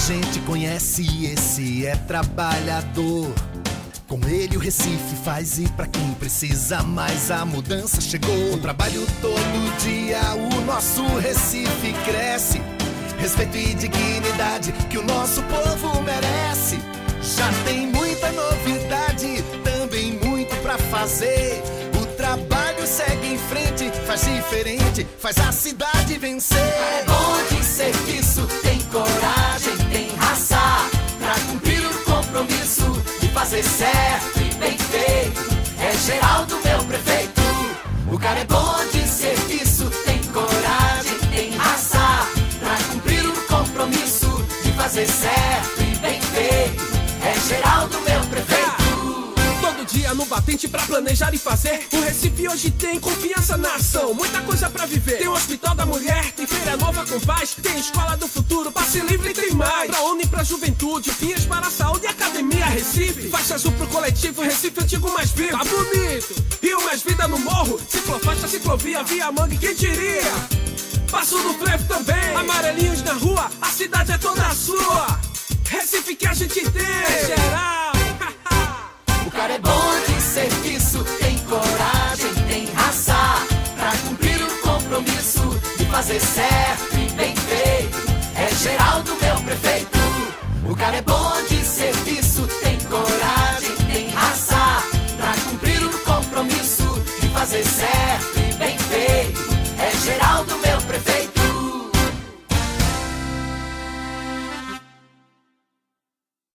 gente conhece, esse é trabalhador. Com ele o Recife faz e pra quem precisa mais a mudança chegou. Com trabalho todo dia o nosso Recife cresce. Respeito e dignidade que o nosso povo merece. Já tem muita novidade, também muito pra fazer. O trabalho segue em frente, faz diferente, faz a cidade vencer. É bom de serviço, tem coragem, tem raça pra cumprir o compromisso de fazer certo e bem feito. É Geraldo, meu prefeito. O cara é bom de serviço, tem coragem, tem raça pra cumprir o compromisso de fazer certo e bem feito. É Geraldo, meu prefeito. Todo dia no batente pra planejar e fazer. O Recife hoje tem confiança na ação, muita coisa pra viver. Tem o Hospital da Mulher, tem Feira Nova com Paz, tem Escola do Futuro, Passe Livre e tem mais. Pra ONU e pra Juventude, Pinhas para a Saúde e Academia Recife. Faixa azul pro coletivo, Recife antigo mais vivo. Tá bonito, Rio mais vida no morro. Ciclofaixa, ciclovia, via mangue, quem diria? Passo do frevo também, amarelinhos na rua, a cidade é toda sua. Recife que a gente tem, é geral. O cara é bom de serviço, tem coragem, tem raça pra cumprir o compromisso de fazer certo e bem feito. É Geraldo, meu prefeito. O cara é bom